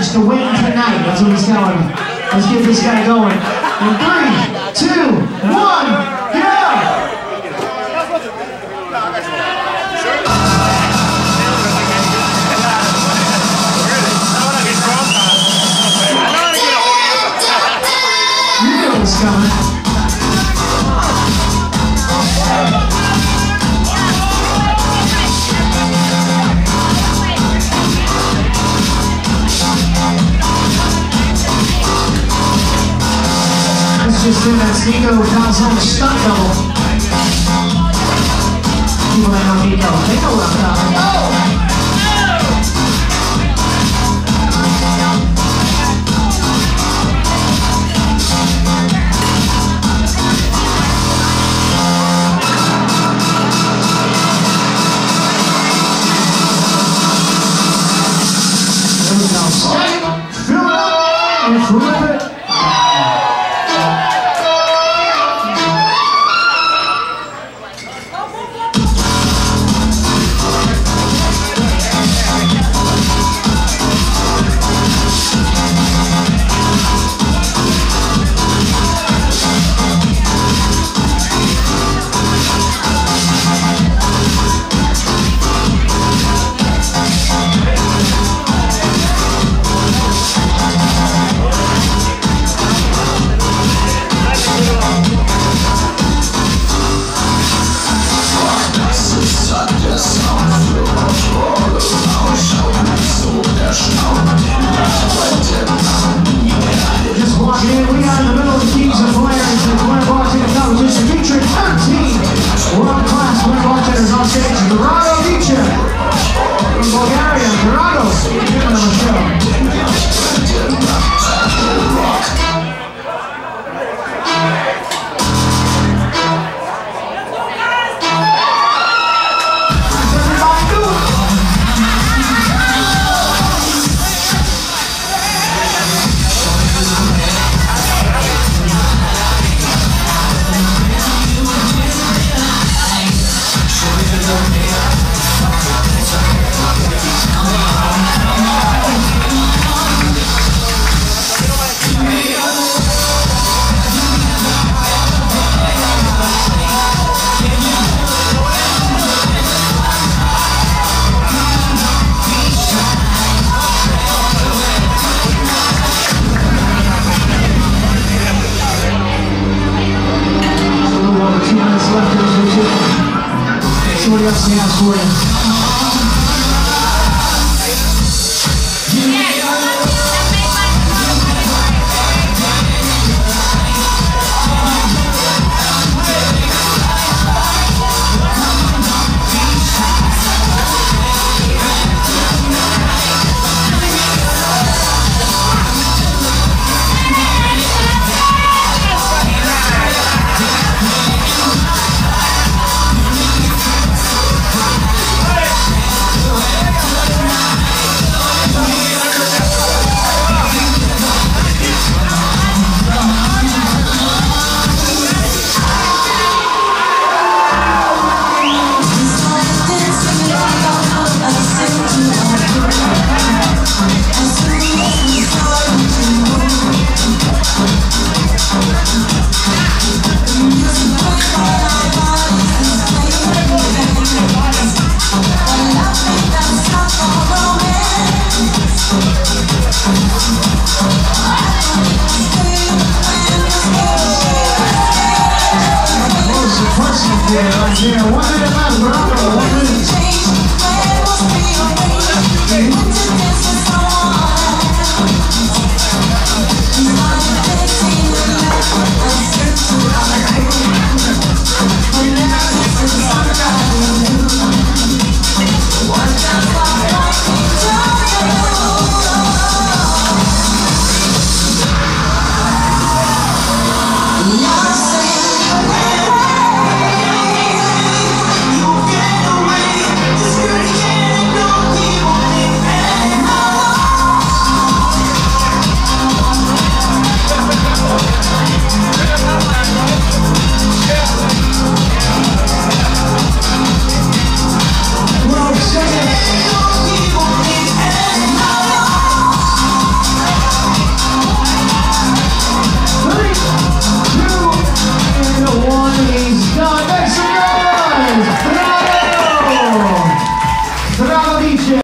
players to win tonight. That's what he's telling me. Let's get this guy going. In 3, 2, 1, go! You know what's coming. Just in that Nico Calzone stunt double. People that know Nico, they know what I'm talking about. There we go. Stay, fill it up, and flip it. Just walking in, we are in the middle of the Keys of Flair and the Flair Bartender Competition featuring 13 world-class Flair bartenders on stage. Drago Dichev from Bulgaria. Drago, giving them a show. Somebody else may ask for you. Yeah, 1 minute left, we're up to 1 minute.